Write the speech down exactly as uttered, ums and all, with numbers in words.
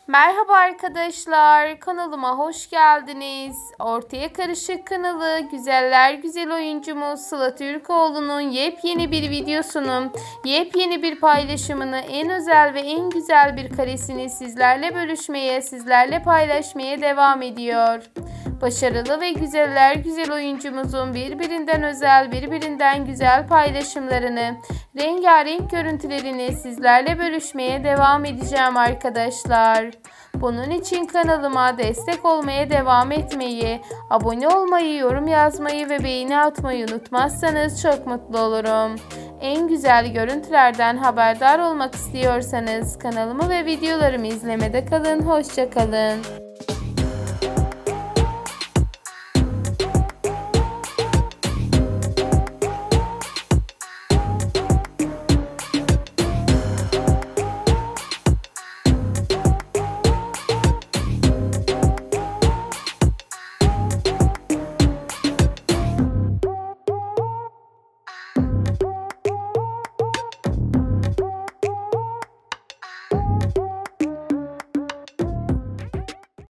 Merhaba arkadaşlar, kanalıma hoş geldiniz. Ortaya Karışık kanalı güzeller güzel oyuncumuz Sıla Türkoğlu'nun yepyeni bir videosunu, yepyeni bir paylaşımını, en özel ve en güzel bir karesini sizlerle bölüşmeye, sizlerle paylaşmaya devam ediyor. Başarılı ve güzeller güzel oyuncumuzun birbirinden özel, birbirinden güzel paylaşımlarını, rengarenk görüntülerini sizlerle bölüşmeye devam edeceğim arkadaşlar. Bunun için kanalıma destek olmaya devam etmeyi, abone olmayı, yorum yazmayı ve beğeni atmayı unutmazsanız çok mutlu olurum. En güzel görüntülerden haberdar olmak istiyorsanız kanalımı ve videolarımı izlemede kalın. Hoşça kalın.